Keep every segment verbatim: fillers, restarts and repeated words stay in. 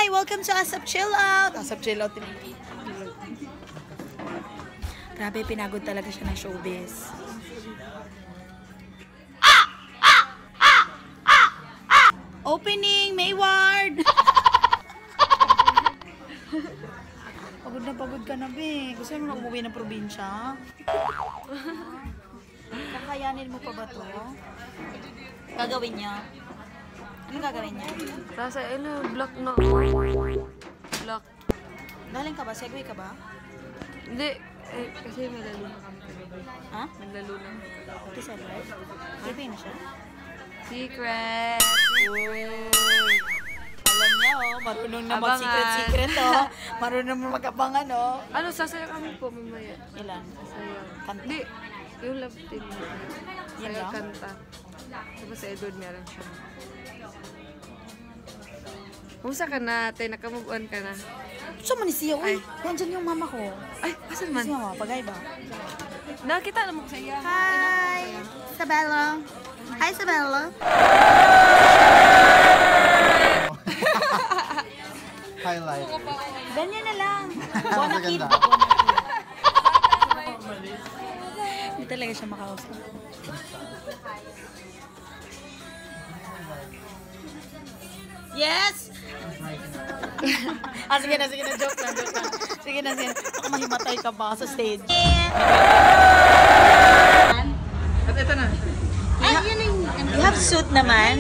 Hi! Welcome to Asap Chill Out! Asap Chill Out. Grabe, pinagod talaga siya ng showbiz. Opening, Mayward! Pagod na pagod ka na, be. Gusto mo na umuwi ng probinsya? Kakayanin mo pa ba to? Gagawin niya? Anong gagawin niya? Nasa, ano, block na. Block. Galing ka ba? Segway ka ba? Hindi. Eh, kasi malalo na kami. Ha? Naglalo na. Ito segway? Segway na siya? Secret! Uy! Alam niya, oh. Marunong na mag-secret-secret, oh. Marunong na mag-abangan, oh. Ano, sasaya kami po mamaya. Ilan? Sasaya. Kanta? Hindi. Yung love team. Yan Saya lang? kanta. Tapos sa Edward meron siya. Kumusta ka na, tay? Nakamove on ka na? Saan man siya? Uy, nandyan yung mama ko. Ay, asan man? Si mama, pagay ba? Nakita naman ko sa iya. Hi! Isabella. Hi, Isabella. Highlight. Ganyan na lang. Buona kid. Hindi talaga siya makausap. Yes! ah, sige na, sige na. Joke lang, joke lang. Sige na, sige na. Baka mahimatay ka ba sa stage? At ito na. Ay, yun yung... You have suit naman.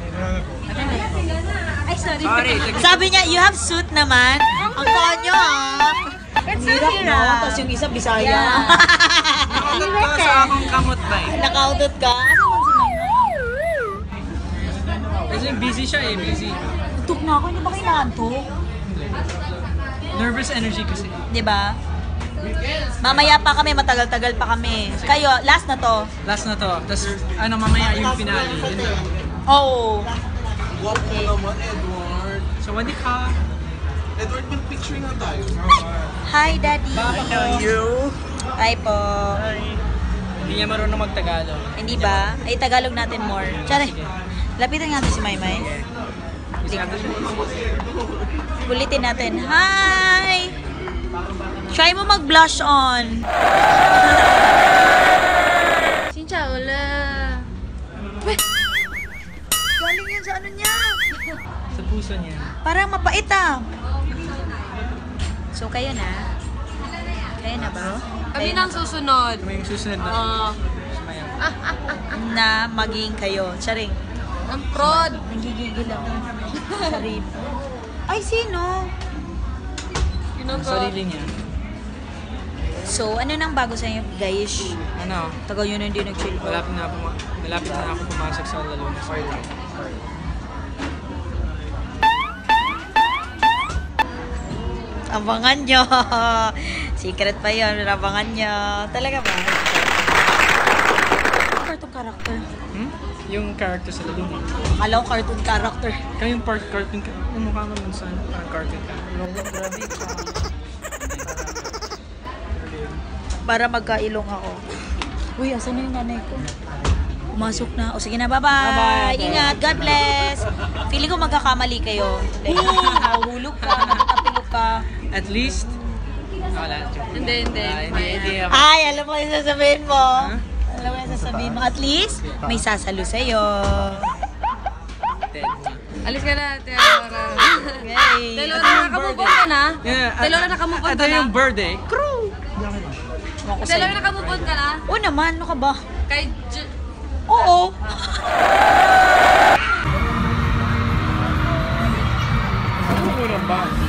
Ay, sorry. Sabi niya, you have suit naman. Ang konyo, ah. It's so hirap. Tapos yung isa, Bisaya. Nakautot ka sa akong kamot ba eh? Nakautot ka? Kasi busy siya eh, busy. Tuk na ako, hindi ba kailangan to? Nervous energy kasi. Diba? Mamaya pa kami, matagal-tagal pa kami. Kayo, last na to. Last na to. Tapos ano, mamaya yung finale. Oo. Okay. Naman, Edward. So, wadi ka. Edward, mag-picturing na tayo. Hi, Daddy. I know you. Hi po. Hindi niya marunong mag-Tagalog. Hindi ba? Ay, Tagalog natin more. Tsare, lapitan natin si Maymay. Ulitin natin. Hi! Try mo mag-blush on. Sincha, wala. Galing yan sa ano niya. Sa puso niya. Parang mapait ah. So, kayo na. Kayo na ba? Kami nang susunod. May yung susunod na. Oo. Sumaya. Na maging kayo. Charing. Ang prod. Nagigigil ako. Charing. Ay, sino? Ang sarili niya. So, ano nang bago sa inyo, guys? Ano? Tagal yun hindi nag-chill ko. Malapit na, puma malapit na ako pumasok sa lalo na. Sorry lang. Abangan nyo. Secret pa yun. Abangan nyo. Talaga ba? Cartoon character. Hmm? Yung character sa lalo na. Akala ko cartoon character. Kaya yung part cartoon ka. Yung mukha mo nun saan? Parang cartoon ka. Grabe ka. Para magkailong ako. Uy, asan na yung nanay ko? Pumasok na. O sige na, bye-bye. Bye-bye. Ingat. God bless. Feeling ko magkakamali kayo. Like, nahuhulog ka, nakatapilog ka. At least, wala. Hindi, hindi. Ah, hindi, hindi ako. Ay, alam mo yung sasabihin mo. Huh? Alam mo yung sasabihin mo. At least, may sasalo sa'yo. Dead. Alis ka na, Ate Alora. Okay. Ate Alora, nakamove on ka na? Yeah, Ate Alora, nakamove on ito ka na? yung birthday. Crew! Ate Alora, nakamove on ka na? Oo naman, ano ka ba? Kay J- Oo. Ano mo ba?